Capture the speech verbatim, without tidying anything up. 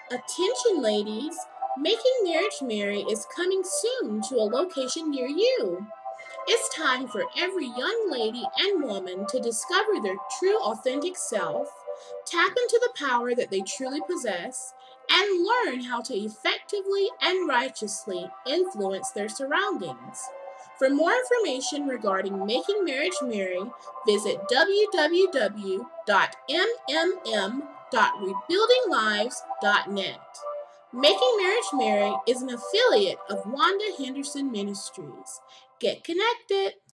Attention ladies, Making Marriage Merry is coming soon to a location near you. It's time for every young lady and woman to discover their true authentic self, tap into the power that they truly possess, and learn how to effectively and righteously influence their surroundings. For more information regarding Making Marriage Merry, visit w w w dot m m m dot rebuilding lives dot net. Making Marriage Merry is an affiliate of Wanda Henderson Ministries. Get connected.